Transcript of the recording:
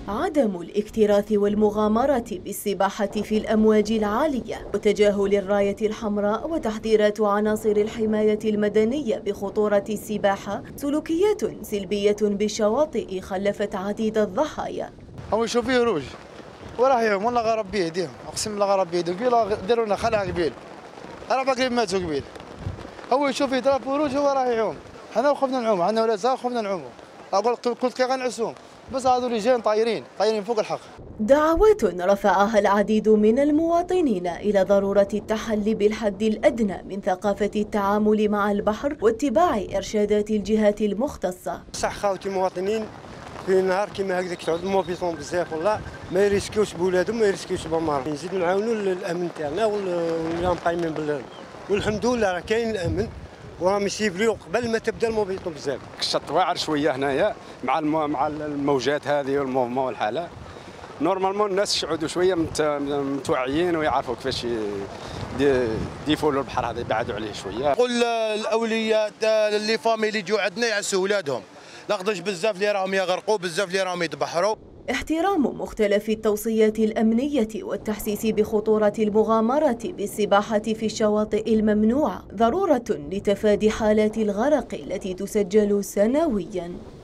عدم الاكتراث والمغامرة بالسباحة في الأمواج العالية وتجاهل الراية الحمراء وتحذيرات عناصر الحماية المدنية بخطورة السباحة سلوكيات سلبية بالشواطئ خلفت عديد الضحايا. هو يشوفيه روج وراه يوم والله غرب بيديهم، اقسم بالله غرب بيديهم، قبيله داروا لنا خلع قبيل، راه قريب ماتوا قبيل. هو يشوف يضرب روج هو راه يعوم، حنا خفنا نعوم، عندنا ولاد صغار خفنا نعوموا، قلت كي غنعسوهم، بس هذو اللي جايين طايرين فوق الحق. دعوات رفعها العديد من المواطنين إلى ضرورة التحلي بالحد الأدنى من ثقافة التعامل مع البحر واتباع إرشادات الجهات المختصة. صح خاوتي المواطنين في نهار كيما هكذاك تعود موبيسون بزاف والله ما يريسكيوش بولادهم ما يريسكيوش بامارهم، نزيدو نعاونوا الامن تاعنا واللي قايمين والحمد لله راه كاين الامن وراهم يسيفليو قبل ما تبدا الموبيسون بزاف. الشط واعر شويه هنايا مع الموجات هذه والموفمون والحاله. نورمالمون الناس يقعدوا شويه متوعيين ويعرفوا كيفاش يديفولوا البحر هذا يبعدوا عليه شويه. نقول الاولياء اللي فاميلي يجوا عندنا يعسوا اولادهم، لاخاطش بزاف اللي راهم يغرقوا بزاف اللي راهم يتبحروا. احترام مختلف التوصيات الأمنية والتحسيس بخطورة المغامرة بالسباحة في الشواطئ الممنوعة ضرورة لتفادي حالات الغرق التي تسجل سنوياً.